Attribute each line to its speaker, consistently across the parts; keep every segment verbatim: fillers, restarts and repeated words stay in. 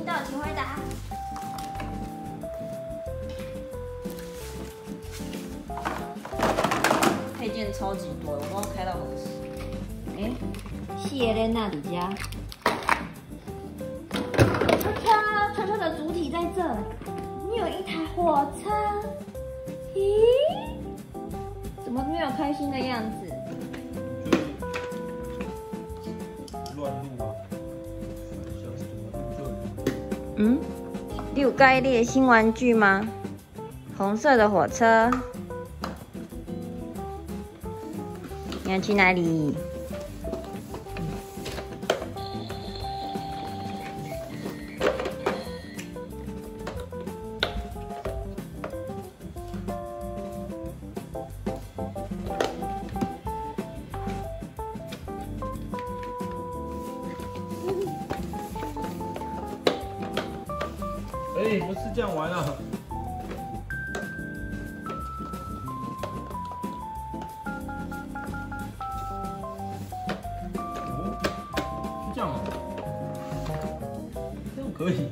Speaker 1: 到，请回答。配件超级多，我刚刚开到何时？哎，谢莲娜里家。车，车车的主体在这。你有一台火车。咦？怎么没有开心的样子？
Speaker 2: 乱录啊！
Speaker 1: 嗯，你有盖列新玩具吗？红色的火车，你要去哪里？
Speaker 2: 哎，不是这样玩啊！哦，是这样啊，这样可以。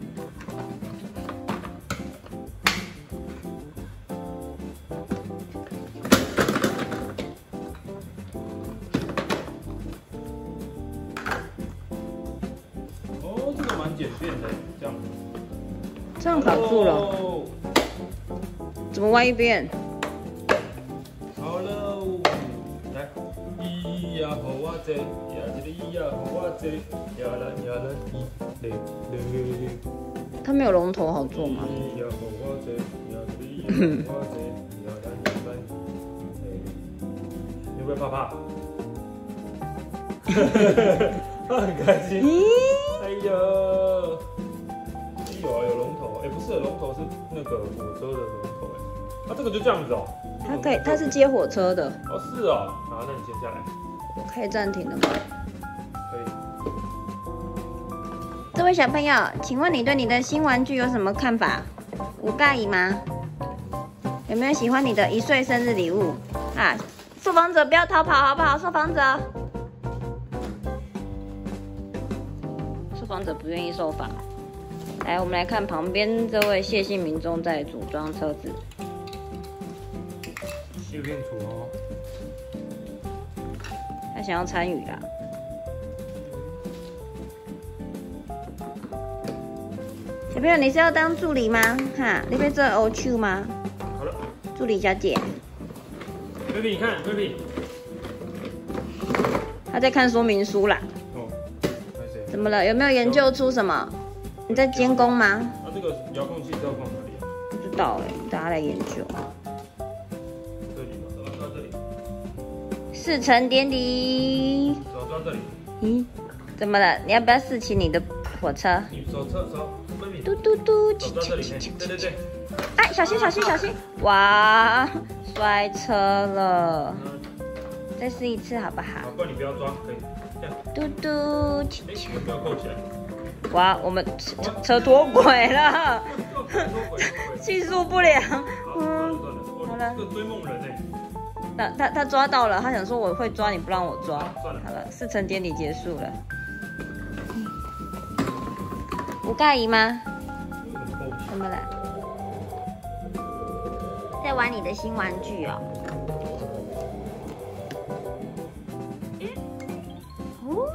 Speaker 2: 哦，这个蛮简便的，这样。
Speaker 1: 这样卡住了，怎么弯一边？
Speaker 2: 好喽，来，咿呀好我这，呀这个咿呀好我这，呀啦呀啦咿嘞嘞。
Speaker 1: 它没有龙头好做吗？
Speaker 2: 咿呀好我这，呀这个咿呀好我这，呀啦呀啦咿。你会不会怕怕？他很开心。哎呦。有啊，有龙头，哎，不是，龙头是那个火车的龙头，哎，它这个就这样子哦。
Speaker 1: 它可以，它是接火车的。
Speaker 2: 哦，是哦，好，那你先下来。
Speaker 1: 我可以暂停了吗？
Speaker 2: 可以。
Speaker 1: 这位小朋友，请问你对你的新玩具有什么看法？无介意吗？有没有喜欢你的一岁生日礼物啊？受访者不要逃跑，好不好？受访者，受访者不愿意受访。来，我们来看旁边这位谢姓民众在组装车子。
Speaker 2: 有点土哦。
Speaker 1: 他想要参与啦。小朋友，你是要当助理吗？哈，你要做欧秋吗？
Speaker 2: 好了，
Speaker 1: 助理小姐。
Speaker 2: baby， 你看 ，baby。
Speaker 1: 他在看说明书啦。
Speaker 2: 哦。
Speaker 1: 怎么了？有没有研究出什么？你在监工吗？
Speaker 2: 啊，这个遥控器是要放哪里啊？
Speaker 1: 不知道哎，大家来研究。
Speaker 2: 这里嘛，走到这里。
Speaker 1: 试乘典礼。
Speaker 2: 走到这里。
Speaker 1: 咦，怎么了？你要不要试骑你的火车？
Speaker 2: 你手车手 ，baby。
Speaker 1: 嘟嘟嘟。
Speaker 2: 走到这里面。对对对。
Speaker 1: 哎，小心小心小心！哇，摔车了。再试一次好不好？
Speaker 2: 好，不然你不要抓，可以。这样。
Speaker 1: 嘟嘟。
Speaker 2: 哎，你们不要扣起来。
Speaker 1: 哇，我们车车脱轨了，技术不良。
Speaker 2: 嗯，
Speaker 1: 好了，
Speaker 2: 这个追梦人哎。
Speaker 1: 他他他抓到了，他想说我会抓，你不让我抓。
Speaker 2: 算了，
Speaker 1: 好了，试乘典礼结束了。无介意吗？怎么了？在玩你的新玩具哦。哦。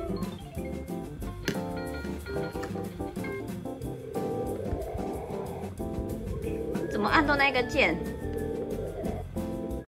Speaker 1: 怎么按到那个键？